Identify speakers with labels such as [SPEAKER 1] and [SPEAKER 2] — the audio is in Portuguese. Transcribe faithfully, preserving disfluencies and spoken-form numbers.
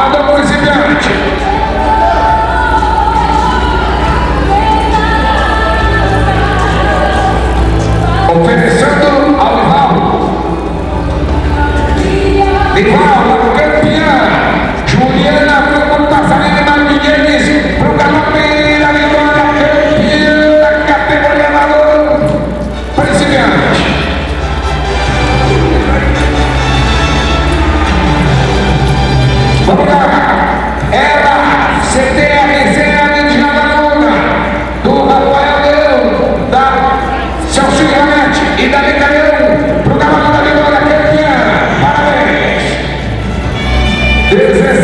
[SPEAKER 1] Alô, principiante. Oferecendo ao rival. Rival, campeã. Juliana Bruno Passarinho Martínez. Pro galope da vitória, campeã da categoria valor. Principiante. Vamos lá. Ela, C T R C de Javaruna, do Rafael Leão, da Celso Ramete e da Liga Leão, pro cavalo da vitória campeã. Parabéns.